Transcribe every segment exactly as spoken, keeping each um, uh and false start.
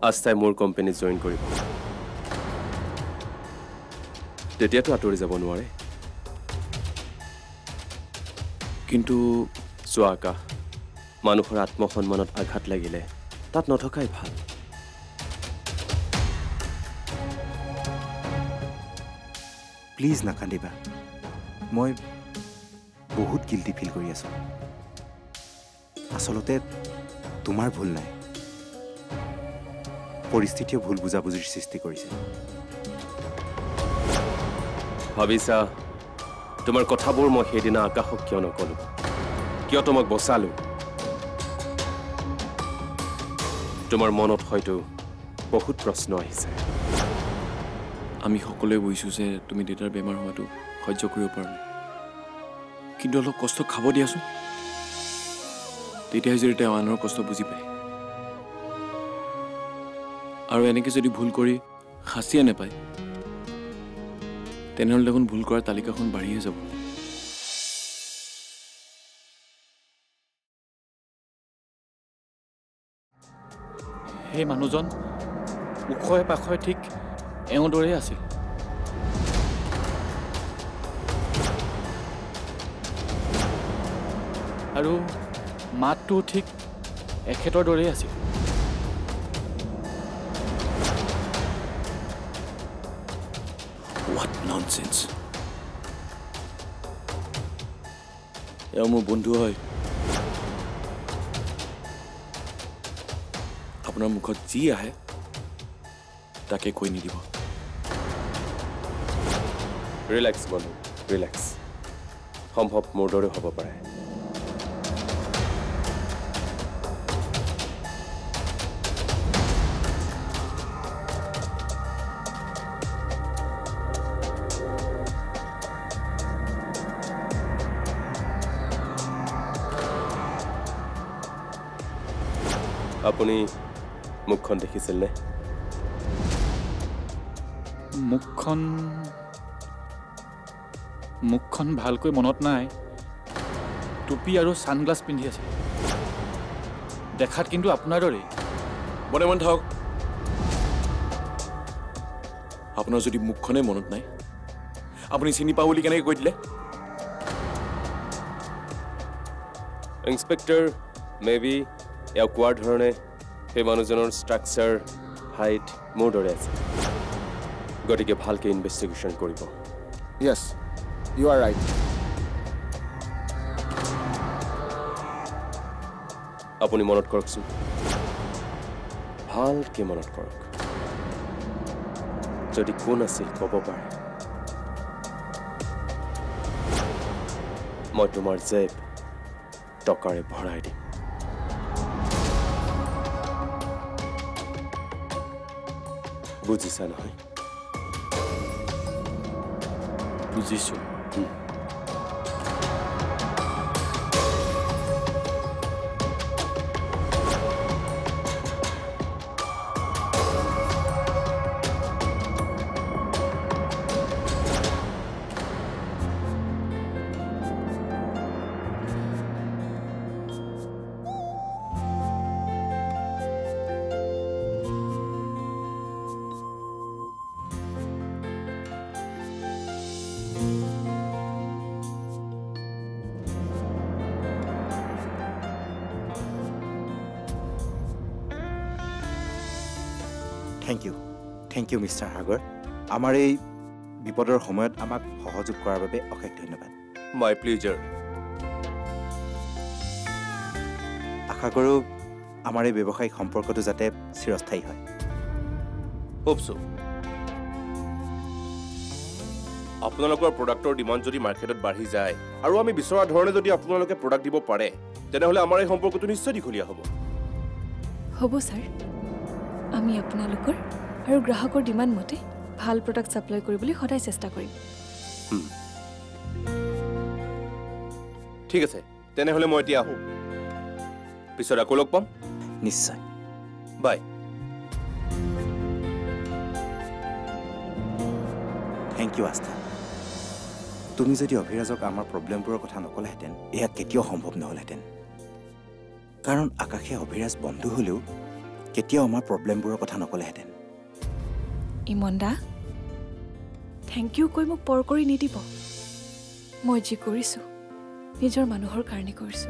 আস্থাই মোৰ কোম্পানীত জইন কৰিব তেতিয়াতো আঁতৰি যাব নোৱাৰে কিন্তু চোৱা আকাশ মানুহৰ আত্মসন্মানত আঘাত লাগিলে তাত নথকাই ভাল প্লিজ নাকান্দিবা মই বহুত গিল্টি ফিল কৰি আছো আসলতে তোমাৰ ভুল নাই পৰিস্থিতিয়ে ভুল বুজাবুজিৰ সৃষ্টি কৰিছে ভাবিছা তোমাৰ কথাবোৰ মই সেইদিনা আকাশক কিয় নকলো কিয় তোমাক বচালো তোমাৰ মনত হয়তো বহুত প্ৰশ্ন আহিছে আমি সকলোৱে বুজিছো যে তুমি দেউতাৰ বেমাৰ হোৱাটো সহ্য কৰিব পৰা নাই কিন্তু অলপ কষ্ট খাব দিয়াচোন তেতিয়াহে যদি তেওঁ আনৰ কষ্ট বুজি পায় আৰু এনেকৈ যদি ভুল কৰি শাস্তিয়ে নাপায় তেনেহ'লে দেখোন ভুল কৰাৰ তালিকাখন বাঢ়িয়ে যাব সেই মানুহজন ওখয়ে পাখয়ে ঠিক এওঁৰ দৰে আছিল আৰু মাতটো ঠিক এখেতৰ দৰেই আছিল What nonsense এওঁ মোৰ বন্ধু হয় আপোনাৰ মুখত যি আহে তাকে কৈ নিদিব ৰিলেক্স বন্ধু ৰিলেক্স সম্ভৱ মোৰ দৰে হ'ব পাৰে আপুনি মুখখন দেখিছিল নে মুখখন মুখখন ভালকৈ মনত নাই টুপি আৰু সানগ্লাছ পিন্ধি আছে দেখাত কিন্তু আপোনাৰ দৰেই মনে মন থাকক আপোনাৰ যদি মুখখনে মনত নাই আপুনি চিনি পাব বুলি কেনেকৈ কৈ দিলে ইন্সপেক্টৰ মেবি এওঁ কোৱাৰ ধৰণে সেই মানুহজনৰ ষ্ট্ৰাকচাৰ হাইট মোৰ দৰে আছে গতিকে ভালকৈ ইনভেষ্টিগেশ্যন কৰিব Yes, you are right. আপুনি মনত কৰকচোন ভালকৈ মনত কৰক যদি কোন আছিল ক'ব পাৰে মই তোমাৰ জেব টকাৰে ভৰাই দিম বুজিছা নহয় বুজিছোঁ Thank you. Thank you, Mister Hagar. আমাৰ এই বিপদৰ সময়ত আমাক সহযোগ কৰাৰ বাবে অশেষ ধন্যবাদ। My pleasure. আশা কৰোঁ আমাৰ এই ব্যৱসায়িক সম্পৰ্কটো যাতে চিৰস্থায়ী হয়। Hope so. আপোনালোকৰ প্ৰডাক্টৰ ডিমাণ্ড যদি মাৰ্কেটত বাঢ়ি যায় আৰু আমি বিচৰা ধৰণে যদি আপোনালোকে প্ৰডাক্ট দিব পাৰে তেনেহ'লে আমাৰ এই সম্পৰ্কটো নিশ্চয় দীঘলীয়া হ'ব। হ'ব ছাৰ আমি আপোনালোকৰ আৰু গ্ৰাহকৰ ডিমাণ্ড মতে ভাল প্ৰডাক্ট সাপ্লাই কৰিবলৈ সদায় চেষ্টা কৰিম ঠিক আছে তেনেহ'লে মই এতিয়া আহোঁ পিছত আকৌ লগ পাম নিশ্চয় বাই থেংক ইউ আস্থা তুমি যদি অভিৰাজক আমাৰ প্ৰব্লেমবোৰৰ কথা নকলাহেঁতেন এয়া কেতিয়াও সম্ভৱ নহ'লহেঁতেন কাৰণ আকাশে অভিৰাজ বন্ধু হ'লেও কেতিয়াও আমাৰ প্ৰব্লেমবোৰৰ কথা নকলেহেঁতেন। ইমন দা, থেংক ইউ কৈ মোক পৰ কৰি নিদিব। মই যি কৰিছোঁ নিজৰ মানুহৰ কাৰণে কৰিছোঁ।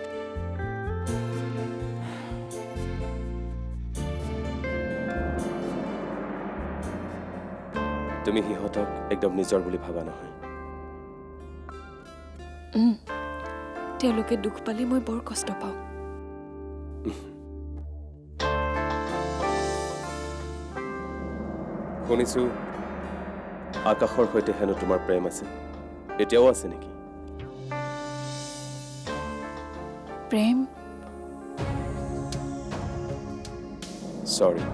তুমি সিহঁতক একদম নিজৰ বুলি ভাবা নহয়। তেওঁলোকে দুখ পালে মই বৰ কষ্ট পাওঁ। শুনিছোঁ আকাশৰ সৈতে হেনো তোমাৰ প্ৰেম আছে, এতিয়াও আছে নেকি? প্ৰেম? চৰি,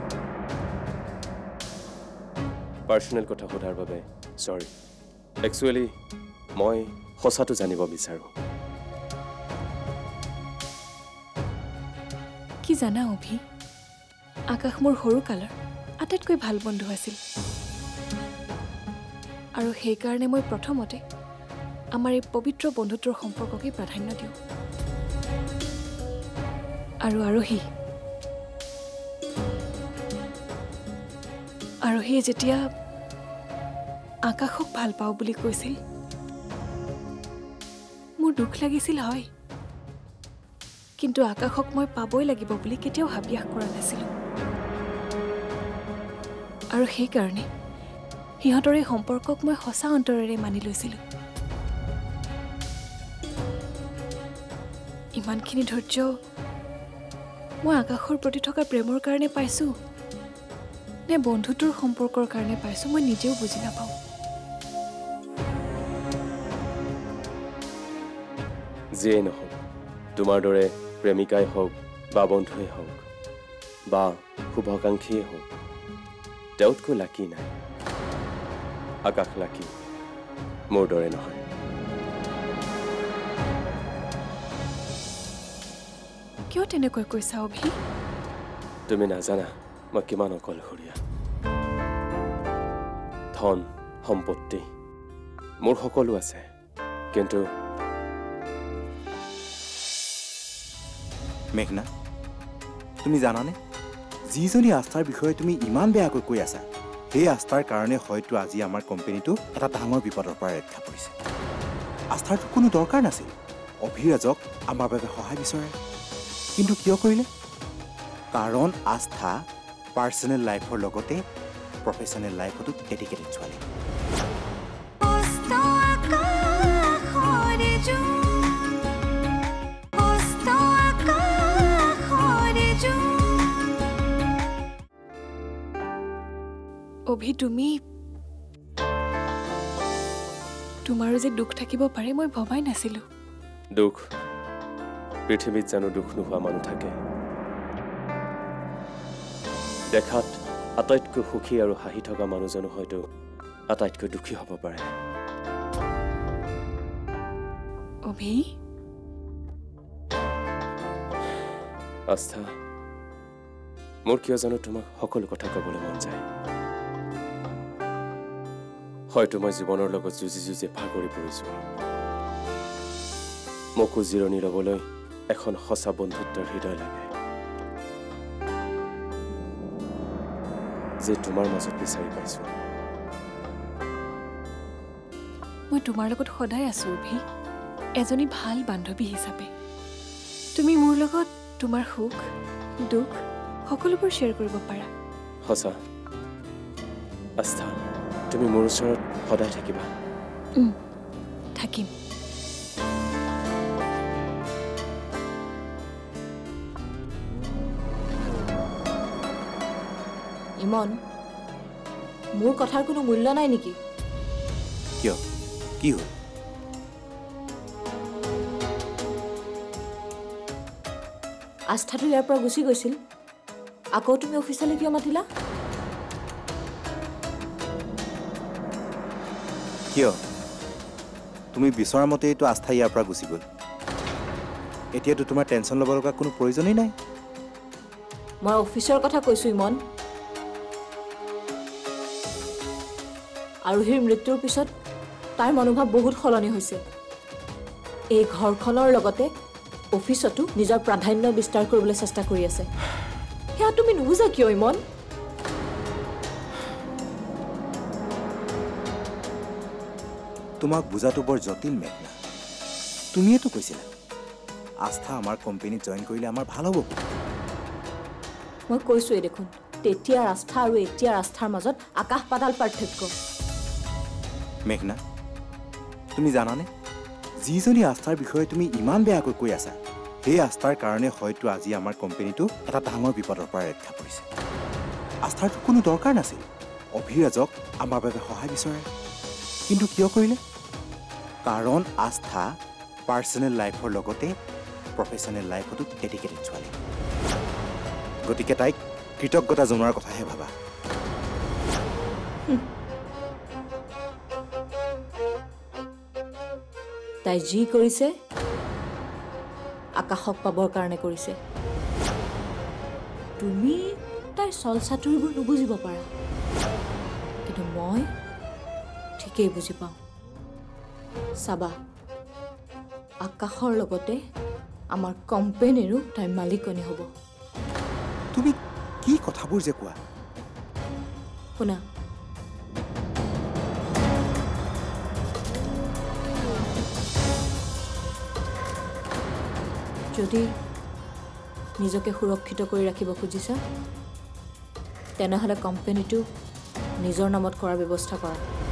পাৰ্চনেল কথা সোধাৰ বাবে চৰি। একচুৱেলি মই সঁচাটো জানিব বিচাৰোঁ। কি জানা অভি, আকাশ মোৰ সৰু কালৰ আটাইতকৈ ভাল বন্ধু আছিল, আৰু সেইকাৰণে মই প্ৰথমতে আমাৰ এই পবিত্ৰ বন্ধুত্বৰ সম্পৰ্ককে প্ৰাধান্য দিওঁ। আৰু আৰোহী আৰোহীয়ে যেতিয়া আকাশক ভাল পাওঁ বুলি কৈছিল, মোৰ দুখ লাগিছিল হয়, কিন্তু আকাশক মই পাবই লাগিব বুলি কেতিয়াও হাবিয়াস কৰা নাছিলোঁ। আৰু সেইকাৰণে সিহঁতৰ এই সম্পৰ্কক মই সঁচা অন্তৰেৰে মানি লৈছিলোঁ। ইমানখিনি ধৈৰ্য মই আকাশৰ প্ৰতি থকা প্ৰেমৰ কাৰণে পাইছোঁ নে বন্ধুত্বৰ সম্পৰ্কৰ কাৰণে পাইছোঁ, মই নিজেও বুজি নাপাওঁ। যিয়েই নহওক, তোমাৰ দৰে প্ৰেমিকাই হওক বা বন্ধুৱেই হওক বা শুভাকাংক্ষীয়ে হওক, তেওঁতকৈ লাকি নাই। আকাশ লাকি, মোৰ দৰে নহয়। কিয় তেনেকৈ কৈছা অভি? তুমি নাজানা মই কিমান অকলশৰীয়া। ধন সম্পত্তি মোৰ সকলো আছে, কিন্তু মেঘনা, তুমি জানানে যিজনী আস্থাৰ বিষয়ে তুমি ইমান বেয়াকৈ কৈ আছা, সেই আস্থাৰ কাৰণে হয়তো আজি আমাৰ কোম্পানীটো এটা ডাঙৰ বিপদৰ পৰা ৰক্ষা পৰিছে। আস্থাৰটো কোনো দৰকাৰ নাছিল অভিৰাজক আমাৰ বাবে সহায় বিচৰাৰ, কিন্তু কিয় কৰিলে? কাৰণ আস্থা পাৰ্চনেল লাইফৰ লগতে প্ৰফেচনেল লাইফতো ডেডিকেটেড ছোৱালী। অভি, তুমি তোমাৰো যে দুখ থাকিব পাৰে মই ভবাই নাছিলোঁ। দুখ? পৃথিৱীত জানো দুখ নোহোৱা মানুহ থাকে? দেখাত আটাইতকৈ সুখী আৰু হাঁহি থকা মানুহজনো হয়তো আটাইতকৈ দুখী হ'ব পাৰে। অভি, আস্থা, মোৰ কিয় জানো তোমাক সকলো কথা ক'বলৈ মন যায়। হয়তো মই জীৱনৰ লগত যুঁজি যুঁজি ভাগৰি পৰিছোঁ। মোকো জিৰণি ল'বলৈ এখন সঁচা বন্ধুত্বৰ হৃদয় লাগে, যে তোমাৰ মাজত বিচাৰি পাইছোঁ। মই তোমাৰ লগত সদায় আছোঁ অভি, এজনী ভাল বান্ধৱী হিচাপে। তুমি মোৰ লগত তোমাৰ সুখ দুখ সকলোবোৰ শ্বেয়াৰ কৰিব পাৰা। সঁচা আস্থা, তুমি মোৰ ওচৰত সদায় থাকিবা। থাকিম। ইমন, মোৰ কথাৰ কোনো মূল্য নাই নেকি? কিয়? কি হ'ল? আস্থাটো ইয়াৰ পৰা গুচি গৈছিল, আকৌ তুমি অফিচলৈ কিয় মাতিলা? কিয়? তুমি বিচৰা মতেইতো আস্থা ইয়াৰ পৰা গুচি গ'ল। এতিয়াতো তোমাৰ টেনশ্যন ল'ব লগা কোনো প্ৰয়োজনেই নাই। মই অফিচৰ কথা কৈছোঁ ইমন। আৰোহীৰ মৃত্যুৰ পিছত তাইৰ মনোভাৱ বহুত সলনি হৈছে। এই ঘৰখনৰ লগতে অফিচতো নিজৰ প্ৰাধান্য বিস্তাৰ কৰিবলৈ চেষ্টা কৰি আছে। সেয়া তুমি নুবুজা কিয় ইমন? তোমাক বুজাটো বৰ জটিল মেঘনা। তুমিয়েতো কৈছিলা আস্থা আমাৰ কোম্পানীত জইন কৰিলে আমাৰ ভাল হ'ব। মই কৈছোৱেই দেখোন, তেতিয়াৰ আস্থা আৰু এতিয়াৰ আস্থাৰ মাজত আকাশ পাতাল পাৰ্থক্য। মেঘনা, তুমি জানানে যিজনী আস্থাৰ বিষয়ে তুমি ইমান বেয়াকৈ কৈ আছা, সেই আস্থাৰ কাৰণে হয়তো আজি আমাৰ কোম্পানীটো এটা ডাঙৰ বিপদৰ পৰা ৰক্ষা পৰিছে। আস্থাৰটো কোনো দৰকাৰ নাছিল অভিৰাজক আমাৰ বাবে সহায় বিচৰে, কিন্তু কিয় কৰিলে? কাৰণ আস্থা পাৰ্চনেল লাইফৰ লগতে প্ৰফেচনেল লাইফতো ডেডিকেটেড ছোৱালী। গতিকে তাইক কৃতজ্ঞতা জনোৱাৰ কথাহে ভাবা। তাই যি কৰিছে আকাশক পাবৰ কাৰণে কৰিছে। তুমি তাইৰ চল চাতুৰিবোৰ নুবুজিব পাৰা, কিন্তু মই ঠিকেই বুজি পাওঁ। চাবা, আকাশৰ লগতে আমাৰ কোম্পানীৰো তাইৰ মালিকনী হ'ব। তুমি কি কথাবোৰ যে কোৱা? শুনা, যদি নিজকে সুৰক্ষিত কৰি ৰাখিব খুজিছা, তেনেহ'লে কোম্পানীটো নিজৰ নামত কৰাৰ ব্যৱস্থা কৰা।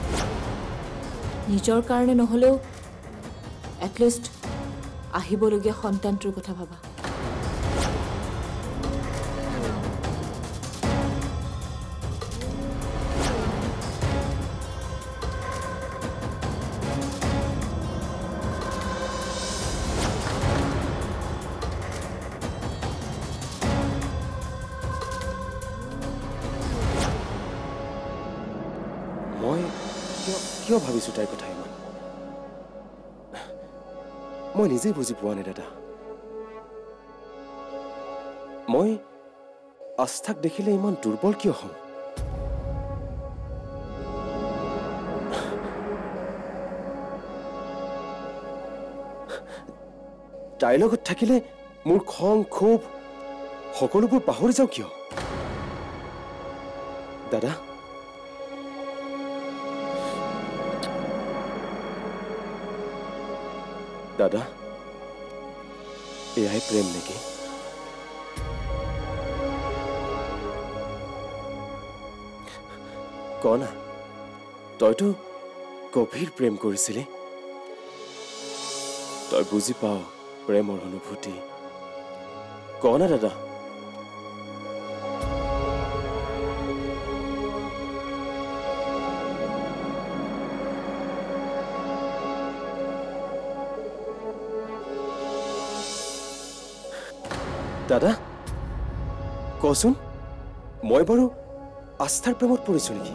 নিজৰ কাৰণে নহ'লেও এটলিষ্ট আহিবলগীয়া সন্তানটোৰ কথা ভাবা। মই কিয় কিয় ভাবিছোঁ তাইৰ কথা ইমান? মই নিজেই বুজি পোৱা নাই দাদা। মই আস্থাক দেখিলে ইমান দুৰ্বল কিয় হ'ম? তাইৰ লগত থাকিলে মোৰ খং ক্ষোভ সকলোবোৰ পাহৰি যাওঁ কিয়? দাদা, দাদা, এয়াই প্ৰেম নেকি? ক না, তইতো গভীৰ প্ৰেম কৰিছিলি। তই বুজি পাও প্ৰেমৰ অনুভূতি। ক না দাদা। দাদা কচোন, মই বাৰু আস্থাৰ প্ৰেমত পৰিছো নেকি?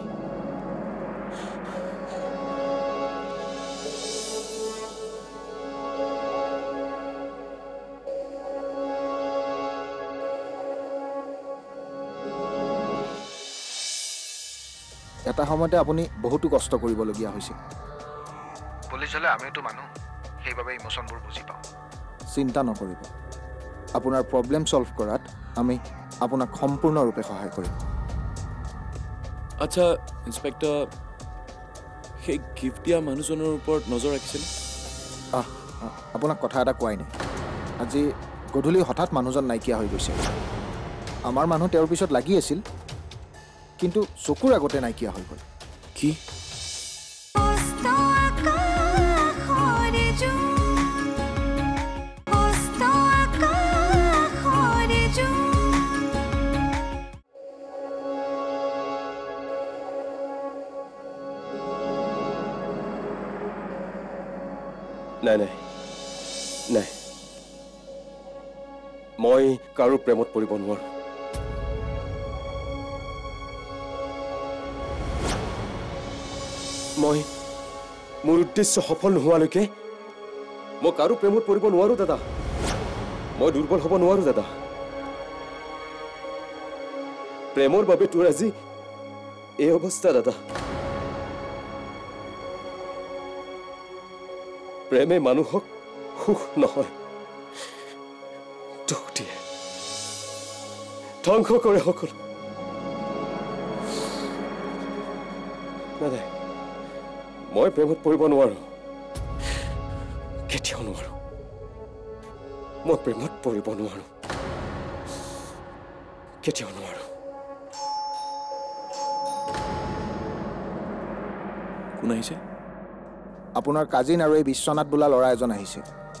এটা সময়তে আপুনি বহুতো কষ্ট কৰিবলগীয়া হৈছিল। পুলিচ হ'লে আমিওতো মানুহ, সেইবাবে ইমোশ্যনবোৰ বুজি পাওঁ। চিন্তা নকৰিব, আপোনাৰ প্ৰব্লেম ছল্ভ কৰাত আমি আপোনাক সম্পূৰ্ণৰূপে সহায় কৰিম। আচ্ছা ইন্সপেক্টৰ, সেই গিফ্ট দিয়া মানুহজনৰ ওপৰত নজৰ ৰাখিছেনে? আহ আপোনাক কথা এটা কোৱাই নাই। আজি গধূলি হঠাৎ মানুহজন নাইকিয়া হৈ গৈছে। আমাৰ মানুহ তেওঁৰ পিছত লাগি আছিল, কিন্তু চকুৰ আগতে নাইকিয়া হৈ গ'ল। কি? নাই নাই নাই, মই কাৰো প্ৰেমত পৰিব নোৱাৰো। মই মোৰ উদ্দেশ্য সফল নোহোৱালৈকে মই কাৰো প্ৰেমত পৰিব নোৱাৰো দাদা। মই দুৰ্বল হ'ব নোৱাৰো দাদা। প্ৰেমৰ বাবে তোৰ আজি এই অৱস্থা দাদা। প্ৰেমে মানুহক সুখ নহয় দুখ দিয়ে। ধ্বংস কৰে সকলো দাদা মই প্ৰেমত পৰিব নোৱাৰো কেতিয়াও নোৱাৰো মই প্ৰেমত পৰিব নোৱাৰো কেতিয়াও নোৱাৰো কোন আহিছে আপোনাৰ কাজিন আৰু এই বিশ্বনাথ বোলা ল'ৰা এজন আহিছে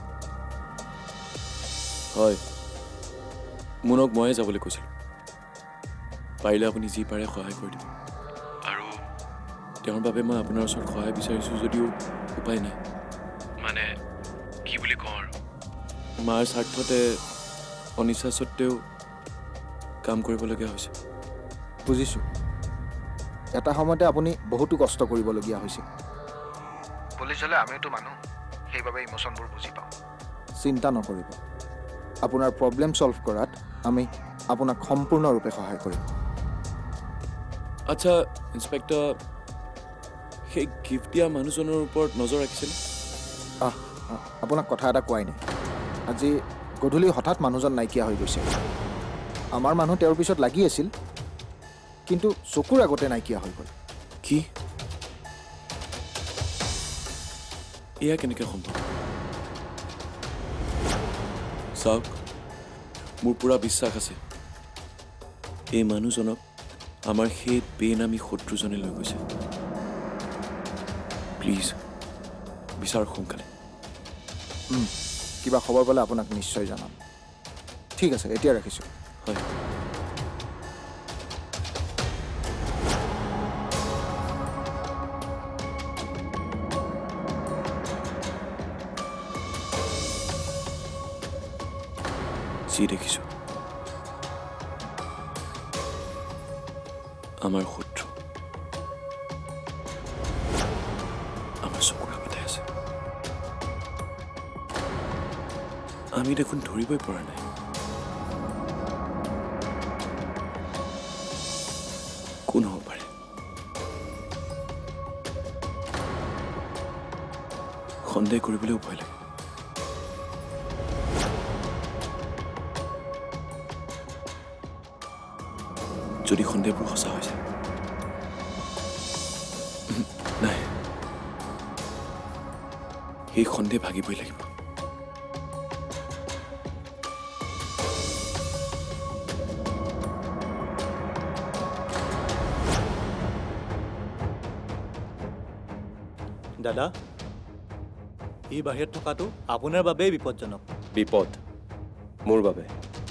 হয় মুনক ময়ে যাবলৈ কৈছিলোঁ পাৰিলে আপুনি যি পাৰে সহায় কৰি দিব আৰু তেওঁৰ বাবে মই আপোনাৰ ওচৰত সহায় বিচাৰিছোঁ যদিও উপায় নাই মানে কি বুলি কওঁ আৰু মাৰ স্বাৰ্থতে অনিচ্ছা সত্ত্বেও কাম কৰিবলগীয়া হৈছে বুজিছোঁ এটা সময়তে আপুনি বহুতো কষ্ট কৰিবলগীয়া হৈছে পুলিচ হ'লে আমিওতো মানুহ সেইবাবে ইমোশ্যনবোৰ বুজি পাওঁ চিন্তা নকৰিব আপোনাৰ প্ৰব্লেম ছল্ভ কৰাত আমি আপোনাক সম্পূৰ্ণৰূপে সহায় কৰিম আচ্ছা ইন্সপেক্টৰ সেই গিফ্ট দিয়া মানুহজনৰ ওপৰত নজৰ ৰাখিছেনে আহ আপোনাক কথা এটা কোৱাই নাই আজি গধূলি হঠাৎ মানুহজন নাইকিয়া হৈ গৈছে আমাৰ মানুহ তেওঁৰ পিছত লাগি আছিল কিন্তু চকুৰ আগতে নাইকিয়া হৈ গ'ল কি এয়া কেনেকৈ সম্ভৱ চাওক মোৰ পূৰা বিশ্বাস আছে এই মানুহজনক আমাৰ সেই বেনামী শত্ৰুজনে লৈ গৈছে প্লিজ বিচাৰক সোনকালে কিবা খবৰ পালে আপোনাক নিশ্চয় জনাম ঠিক আছে এতিয়া ৰাখিছোঁ হয় যি দেখিছোঁ আমাৰ শত্ৰু আমাৰ চকুৰ আগতে আছে আমি দেখোন ধৰিবই পৰা নাই কোন হ'ব পাৰে সন্দেহ কৰিবলৈও ভয় লাগে যদি সন্দেহবোৰ সঁচা হৈ যায় নাই সেই সন্দেহ ভাগিবই লাগিব দাদা এই বাহিৰত থকাটো আপোনাৰ বাবেই বিপদজনক বিপদ মোৰ বাবে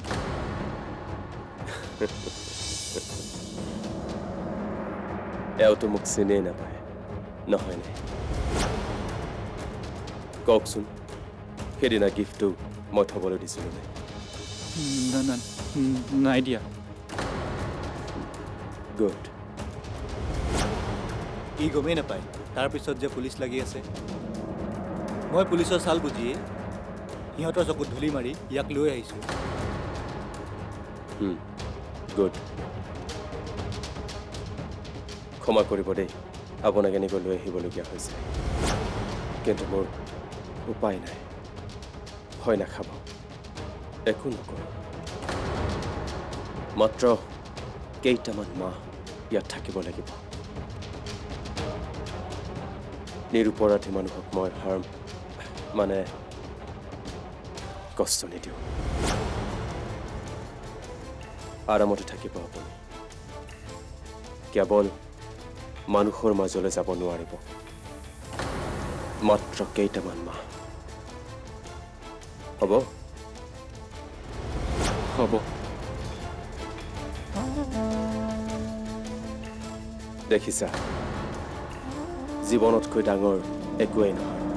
এওঁতো মোক চিনেই নাপায় নহয় নাই কওকচোন সেইদিনা গিফ্টটো মই থবলৈ দিছিলোঁ নে নাই দিয়া গুড ই গমেই নাপায় তাৰপিছত যে পুলিচ লাগি আছে মই পুলিচৰ চাল বুজিয়ে সিহঁতৰ চকুত ধূলি মাৰি ইয়াক লৈ আহিছোঁ গুড ক্ষমা কৰিব দেই আপোনাক এনেকৈ লৈ আহিবলগীয়া হৈছে কিন্তু মোৰ উপায় নাই হয় নাখাব একো নকৰোঁ মাত্ৰ কেইটামান মাহ ইয়াত থাকিব লাগিব নিৰপৰাধী মানুহক মই হাৰ্ম মানে কষ্ট নিদিওঁ আৰামতে থাকিব আপুনি কেৱল মানুহৰ মাজলৈ যাব নোৱাৰিব মাত্ৰ কেইটামান মাহ হ'ব হ'ব দেখিছা জীৱনতকৈ ডাঙৰ একোৱেই নহয়